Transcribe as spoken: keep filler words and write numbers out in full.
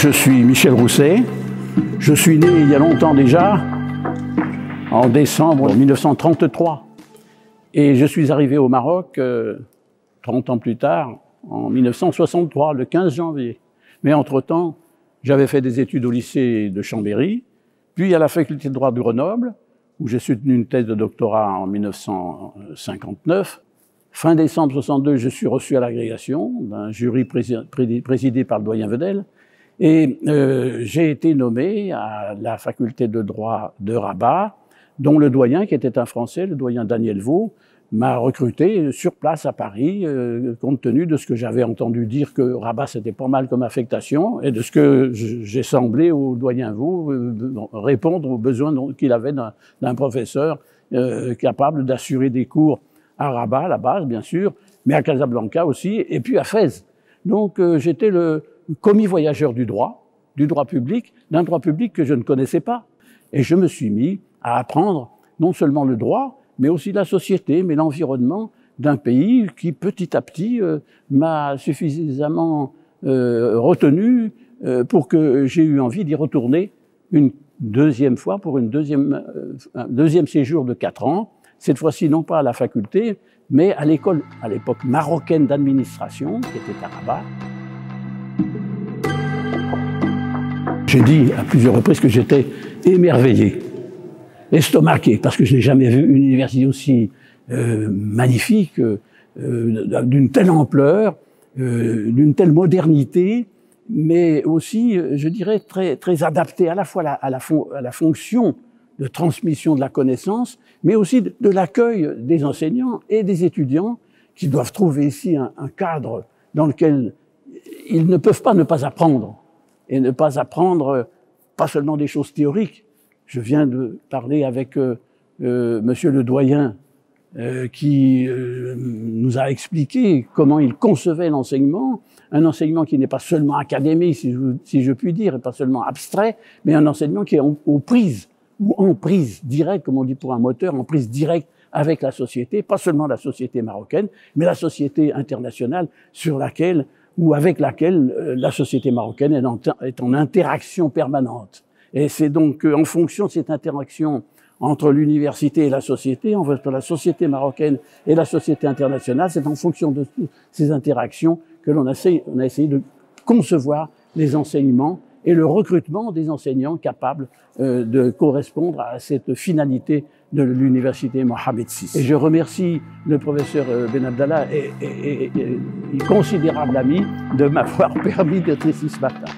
Je suis Michel Rousset. Je suis né il y a longtemps déjà, en décembre mille neuf cent trente-trois. Et je suis arrivé au Maroc euh, trente ans plus tard, en mille neuf cent soixante-trois, le quinze janvier. Mais entre-temps, j'avais fait des études au lycée de Chambéry, puis à la faculté de droit de Grenoble, où j'ai soutenu une thèse de doctorat en mille neuf cent cinquante-neuf. Fin décembre soixante-deux, je suis reçu à l'agrégation d'un jury présidé par le doyen Vedel. Et euh, j'ai été nommé à la faculté de droit de Rabat, dont le doyen, qui était un Français, le doyen Daniel Vaux, m'a recruté sur place à Paris, euh, compte tenu de ce que j'avais entendu dire que Rabat c'était pas mal comme affectation, et de ce que j'ai semblé au doyen Vaux euh, répondre aux besoins qu'il avait d'un professeur euh, capable d'assurer des cours à Rabat, à la base bien sûr, mais à Casablanca aussi, et puis à Fès. Donc euh, j'étais le commis voyageur du droit, du droit public, d'un droit public que je ne connaissais pas. Et je me suis mis à apprendre non seulement le droit, mais aussi la société, mais l'environnement d'un pays qui, petit à petit, euh, m'a suffisamment euh, retenu euh, pour que j'ai eu envie d'y retourner une deuxième fois pour une deuxième, euh, un deuxième séjour de quatre ans. Cette fois-ci, non pas à la faculté, mais à l'école, à l'époque marocaine d'administration, qui était à Rabat. J'ai dit à plusieurs reprises que j'étais émerveillé, estomaqué, parce que je n'ai jamais vu une université aussi euh, magnifique, euh, d'une telle ampleur, euh, d'une telle modernité, mais aussi, je dirais, très, très adaptée à la fois à la, à, la fon à la fonction de transmission de la connaissance, mais aussi de, de l'accueil des enseignants et des étudiants qui doivent trouver ici un, un cadre dans lequel ils ne peuvent pas ne pas apprendre, et ne pas apprendre pas seulement des choses théoriques. Je viens de parler avec euh, euh, monsieur le doyen euh, qui euh, nous a expliqué comment il concevait l'enseignement, un enseignement qui n'est pas seulement académique, si je, si je puis dire, et pas seulement abstrait, mais un enseignement qui est en, aux prises, ou en prise directe, comme on dit pour un moteur, en prise directe avec la société, pas seulement la société marocaine, mais la société internationale sur laquelle ou avec laquelle euh, la société marocaine est en, est en interaction permanente. Et c'est donc euh, en fonction de cette interaction entre l'université et la société, entre la société marocaine et la société internationale, c'est en fonction de ces interactions que l'on a essayé, on a essayé de concevoir les enseignements et le recrutement des enseignants capables euh, de correspondre à cette finalité de l'université Mohammed six. Et je remercie le professeur Ben Abdallah et, et, et, et considérable ami de m'avoir permis d'être ici ce matin.